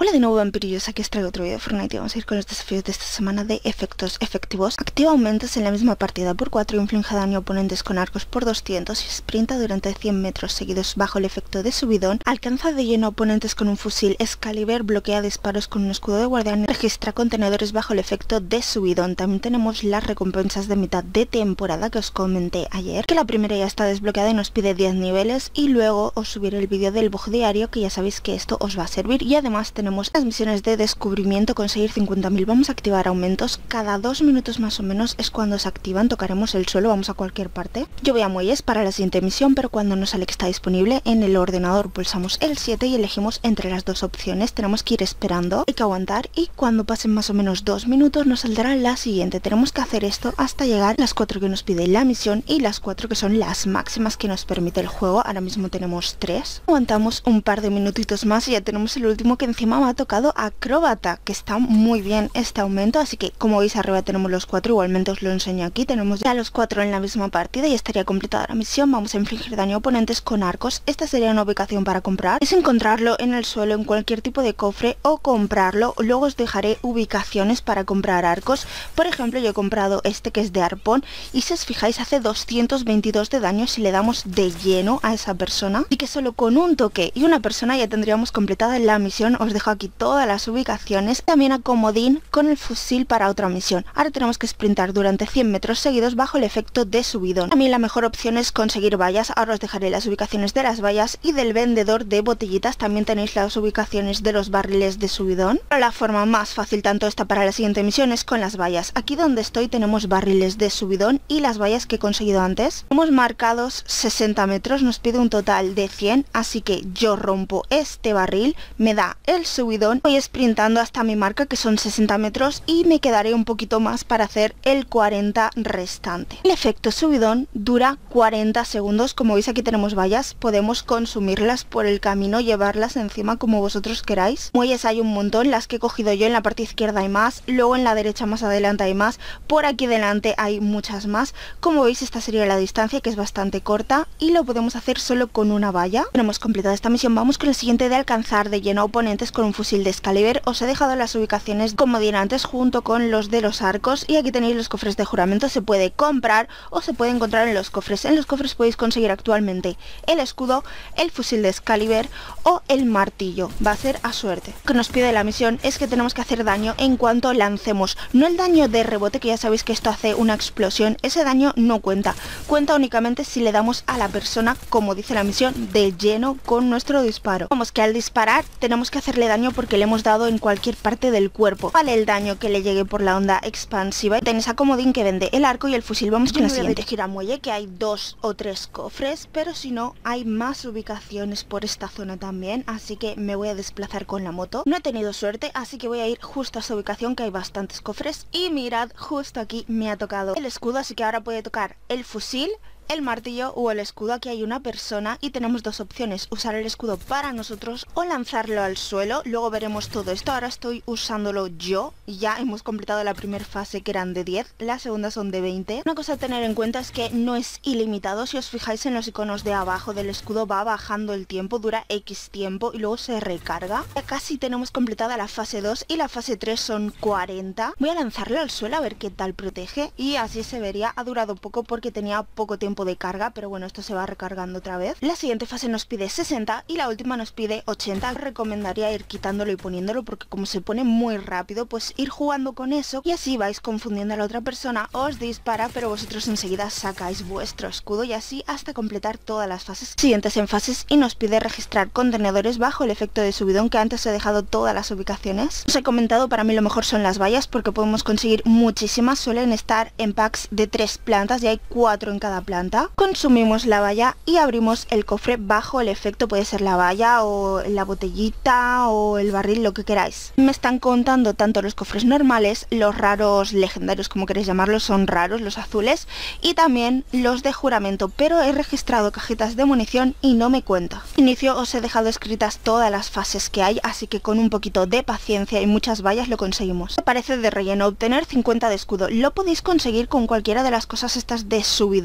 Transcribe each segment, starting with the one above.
Hola de nuevo vampirillos, aquí os traigo otro vídeo de Fortnite y vamos a ir con los desafíos de esta semana de efectos efectivos. Activa aumentos en la misma partida por 4, inflige daño a oponentes con arcos por 200 y sprinta durante 100 metros seguidos bajo el efecto de subidón. Alcanza de lleno a oponentes con un fusil Excalibur, bloquea disparos con un escudo de guardián y registra contenedores bajo el efecto de subidón. También tenemos las recompensas de mitad de temporada que os comenté ayer, que la primera ya está desbloqueada y nos pide 10 niveles y luego os subiré el vídeo del bug diario, que ya sabéis que esto os va a servir, y además tenemos las misiones de descubrimiento, conseguir 50.000. Vamos a activar aumentos cada 2 minutos más o menos es cuando se activan. Tocaremos el suelo, vamos a cualquier parte. Yo voy a muelles para la siguiente misión, pero cuando nos sale que está disponible en el ordenador pulsamos el 7 y elegimos entre las dos opciones. Tenemos que ir esperando, hay que aguantar, y cuando pasen más o menos 2 minutos nos saldrá la siguiente. Tenemos que hacer esto hasta llegar a las 4 que nos pide la misión y las 4 que son las máximas que nos permite el juego. Ahora mismo tenemos 3. Aguantamos un par de minutitos más y ya tenemos el último, que encima me ha tocado acróbata, que está muy bien este aumento. Así que como veis arriba tenemos los 4, igualmente os lo enseño aquí. Tenemos ya los 4 en la misma partida y estaría completada la misión. Vamos a infligir daño a oponentes con arcos. Esta sería una ubicación para comprar, es encontrarlo en el suelo en cualquier tipo de cofre o comprarlo. Luego os dejaré ubicaciones para comprar arcos. Por ejemplo, yo he comprado este que es de arpón y si os fijáis hace 222 de daño si le damos de lleno a esa persona, y que solo con un toque y una persona ya tendríamos completada la misión. Os dejo aquí todas las ubicaciones, también a comodín con el fusil para otra misión. Ahora tenemos que sprintar durante 100 metros seguidos bajo el efecto de subidón. También la mejor opción es conseguir vallas. Ahora os dejaré las ubicaciones de las vallas y del vendedor de botellitas. También tenéis las ubicaciones de los barriles de subidón, pero la forma más fácil, tanto esta para la siguiente misión, es con las vallas. Aquí donde estoy tenemos barriles de subidón y las vallas que he conseguido antes. Hemos marcados 60 metros, nos pide un total de 100, así que yo rompo este barril, me da el subidón, voy sprintando hasta mi marca que son 60 metros y me quedaré un poquito más para hacer el 40 restante. El efecto subidón dura 40 segundos, como veis aquí tenemos vallas, podemos consumirlas por el camino, llevarlas encima como vosotros queráis. Muelles hay un montón, las que he cogido yo en la parte izquierda hay más, luego en la derecha más adelante hay más, por aquí delante hay muchas más. Como veis esta sería la distancia, que es bastante corta y lo podemos hacer solo con una valla. Tenemos completada esta misión, vamos con el siguiente de alcanzar de lleno a oponentes con un fusil de Excalibur. Os he dejado las ubicaciones como diré antes junto con los de los arcos y aquí tenéis los cofres de juramento. Se puede comprar o se puede encontrar en los cofres. En los cofres podéis conseguir actualmente el escudo, el fusil de Excalibur o el martillo, va a ser a suerte. Lo que nos pide la misión es que tenemos que hacer daño en cuanto lancemos, no el daño de rebote, que ya sabéis que esto hace una explosión. Ese daño no cuenta, cuenta únicamente si le damos a la persona, como dice la misión, de lleno con nuestro disparo. Vamos, que al disparar tenemos que hacerle daño porque le hemos dado en cualquier parte del cuerpo. Vale el daño que le llegue por la onda expansiva. Tenéis a comodín que vende el arco y el fusil. Vamos con la siguiente. Voy a dirigir a muelle, que hay 2 o 3 cofres, pero si no hay más ubicaciones por esta zona también, así que me voy a desplazar con la moto. No he tenido suerte, así que voy a ir justo a esa ubicación que hay bastantes cofres y mirad, justo aquí me ha tocado el escudo, así que ahora puede tocar el fusil, el martillo o el escudo. Aquí hay una persona y tenemos dos opciones: usar el escudo para nosotros o lanzarlo al suelo. Luego veremos todo esto. Ahora estoy usándolo yo. Ya hemos completado la primera fase, que eran de 10, la segunda son de 20. Una cosa a tener en cuenta es que no es ilimitado. Si os fijáis en los iconos de abajo del escudo va bajando el tiempo, dura X tiempo y luego se recarga. Ya casi tenemos completada la fase 2 y la fase 3 son 40. Voy a lanzarlo al suelo a ver qué tal protege y así se vería. Ha durado poco porque tenía poco tiempo de carga, pero bueno, esto se va recargando otra vez. La siguiente fase nos pide 60 y la última nos pide 80. Os recomendaría ir quitándolo y poniéndolo porque como se pone muy rápido, pues ir jugando con eso y así vais confundiendo a la otra persona. Os dispara, pero vosotros enseguida sacáis vuestro escudo y así hasta completar todas las fases siguientes en fases. Y nos pide registrar contenedores bajo el efecto de subidón, que antes he dejado todas las ubicaciones. Os he comentado, para mí lo mejor son las vallas porque podemos conseguir muchísimas. Suelen estar en packs de 3 plantas y hay 4 en cada planta. Consumimos la valla y abrimos el cofre bajo el efecto, puede ser la valla o la botellita o el barril, lo que queráis. Me están contando tanto los cofres normales, los raros legendarios, como queréis llamarlos, son raros, los azules, y también los de juramento, pero he registrado cajitas de munición y no me cuenta. Al inicio os he dejado escritas todas las fases que hay, así que con un poquito de paciencia y muchas vallas lo conseguimos. Me parece de relleno obtener 50 de escudo. Lo podéis conseguir con cualquiera de las cosas estas de subidón, por ejemplo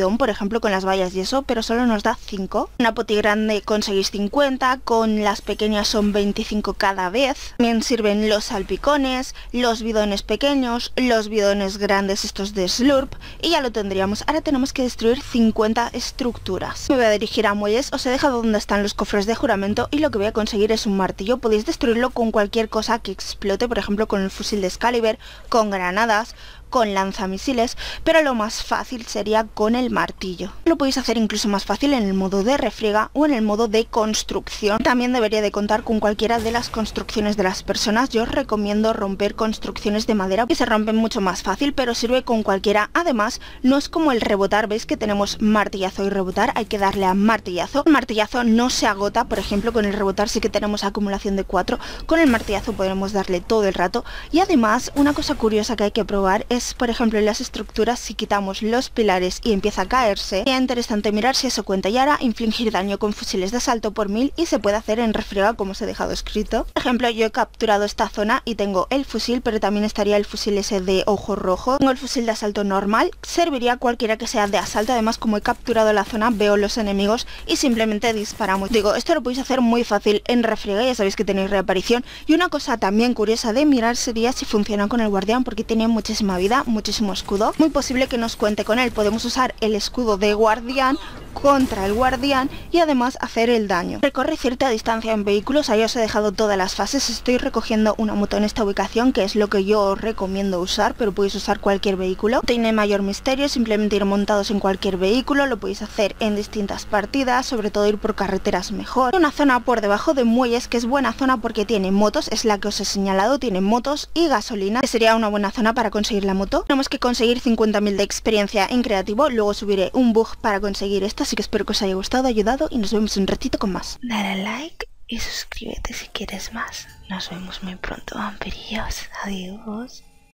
ejemplo con las vallas y eso, pero solo nos da 5. Una poti grande conseguís 50, con las pequeñas son 25 cada vez. También sirven los salpicones, los bidones pequeños, los bidones grandes estos de slurp, y ya lo tendríamos. Ahora tenemos que destruir 50 estructuras. Me voy a dirigir a muelles, os he dejado donde están los cofres de juramento y lo que voy a conseguir es un martillo. Podéis destruirlo con cualquier cosa que explote, por ejemplo con el fusil de Excalibur, con granadas, con lanzamisiles, pero lo más fácil sería con el martillo. Lo podéis hacer incluso más fácil en el modo de refriega o en el modo de construcción. También debería de contar con cualquiera de las construcciones de las personas. Yo os recomiendo romper construcciones de madera, que se rompen mucho más fácil, pero sirve con cualquiera. Además, no es como el rebotar, veis que tenemos martillazo y rebotar, hay que darle a martillazo. El martillazo no se agota, por ejemplo con el rebotar sí que tenemos acumulación de 4, con el martillazo podemos darle todo el rato. Y además, una cosa curiosa que hay que probar es, por ejemplo, en las estructuras, si quitamos los pilares y empieza a caerse, sería interesante mirar si eso cuenta. Y ahora infligir daño con fusiles de asalto por 1000 y se puede hacer en refriega como os he dejado escrito. Por ejemplo, yo he capturado esta zona y tengo el fusil, pero también estaría el fusil ese de ojo rojo. Tengo el fusil de asalto normal, serviría cualquiera que sea de asalto. Además, como he capturado la zona, veo los enemigos y simplemente disparamos. Digo, esto lo podéis hacer muy fácil en refriega, ya sabéis que tenéis reaparición. Y una cosa también curiosa de mirar sería si funciona con el guardián, porque tiene muchísima vida, muchísimo escudo. Muy posible que nos cuente con él. Podemos usar el escudo de guardián contra el guardián y además hacer el daño. Recorre cierta distancia en vehículos, ahí os he dejado todas las fases. Estoy recogiendo una moto en esta ubicación, que es lo que yo os recomiendo usar, pero podéis usar cualquier vehículo. Tiene mayor misterio, simplemente ir montados en cualquier vehículo, lo podéis hacer en distintas partidas, sobre todo ir por carreteras mejor. Hay una zona por debajo de muelles que es buena zona porque tiene motos, es la que os he señalado, tiene motos y gasolina, que sería una buena zona para conseguir la moto. Tenemos que conseguir 50.000 de experiencia en creativo, luego subiré un bug para conseguir esto, así que espero que os haya gustado, ayudado y nos vemos un ratito con más. Dale a like y suscríbete si quieres más. Nos vemos muy pronto, vampirillos. Adiós.